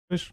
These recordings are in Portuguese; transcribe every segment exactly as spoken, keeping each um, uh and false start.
Pois.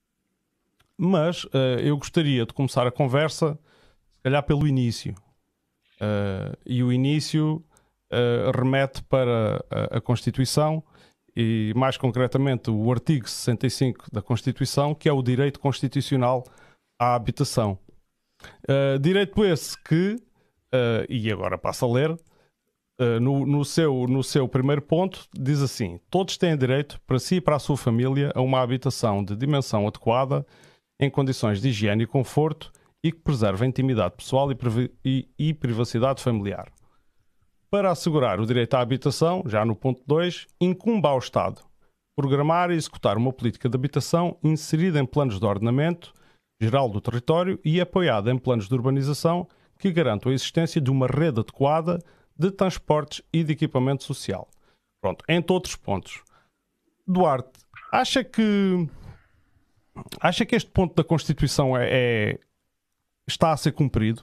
Mas uh, eu gostaria de começar a conversa, se calhar pelo início. Uh, e o início uh, remete para a, a Constituição e, mais concretamente, o artigo sessenta e cinco da Constituição, que é o direito constitucional à habitação. Uh, direito esse que, uh, e agora passo a ler, uh, no, no, seu, no seu primeiro ponto, diz assim: todos têm direito, para si e para a sua família, a uma habitação de dimensão adequada, em condições de higiene e conforto e que preserve a intimidade pessoal e, privi e, e privacidade familiar. Para assegurar o direito à habitação, já no ponto dois, incumbe ao Estado programar e executar uma política de habitação inserida em planos de ordenamento geral do território e apoiada em planos de urbanização que garantam a existência de uma rede adequada de transportes e de equipamento social. Pronto, entre outros pontos. Duarte, acha que acha que este ponto da Constituição é, é está a ser cumprido?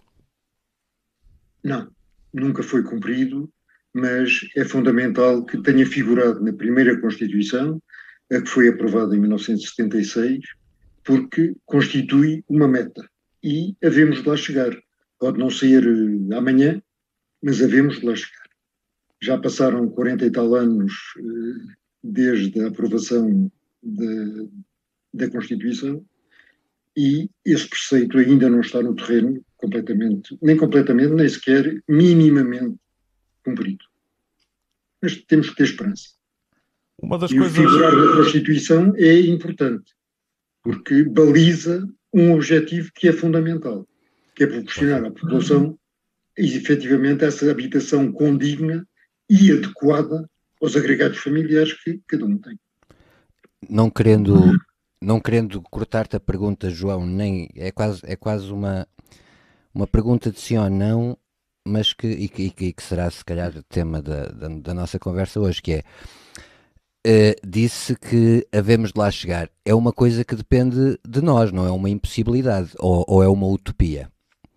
Não, nunca foi cumprido, mas é fundamental que tenha figurado na primeira Constituição, a que foi aprovada em mil novecentos e setenta e seis, porque constitui uma meta e havemos de lá chegar. Pode não ser uh, amanhã, mas havemos de lá chegar. Já passaram quarenta e tal anos uh, desde a aprovação de, da Constituição e esse preceito ainda não está no terreno completamente, nem completamente, nem sequer minimamente cumprido. Mas temos que ter esperança. Uma das E coisas... o figurar da Constituição é importante, porque baliza um objetivo que é fundamental, que é proporcionar à população efetivamente essa habitação condigna e adequada aos agregados familiares que cada um tem. Não querendo, não querendo cortar-te a pergunta, João, nem é quase, é quase uma, uma pergunta de sim ou não, mas que, e, que, e que será se calhar o tema da, da, da nossa conversa hoje, que é, uh, disse que havemos de lá chegar. É uma coisa que depende de nós, não é uma impossibilidade, ou, ou é uma utopia?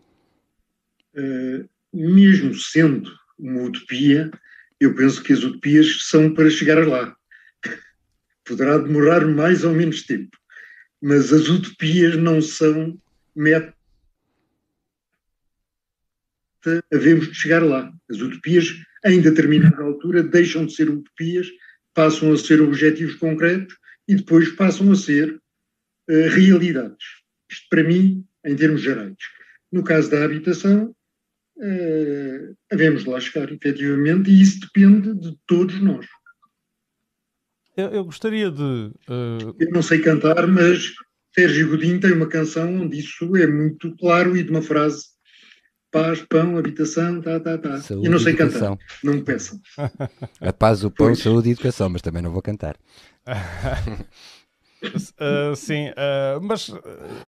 Uh, mesmo sendo uma utopia, eu penso que as utopias são para chegar lá. Poderá demorar mais ou menos tempo, mas as utopias não são meta. Havemos de chegar lá. As utopias, em determinada altura, deixam de ser utopias, passam a ser objetivos concretos e depois passam a ser uh, realidades. Isto, para mim, em termos gerais. No caso da habitação, uh, havemos de lá chegar, efetivamente, e isso depende de todos nós. Eu, eu gostaria de... Uh... Eu não sei cantar, mas Sérgio Godinho tem uma canção onde isso é muito claro e de uma frase: paz, pão, habitação, tá, tá, tá. Saúde, eu não sei educação. Cantar, não me peçam. A paz, o pão, Pois. saúde e educação, mas também não vou cantar. uh, sim, uh, mas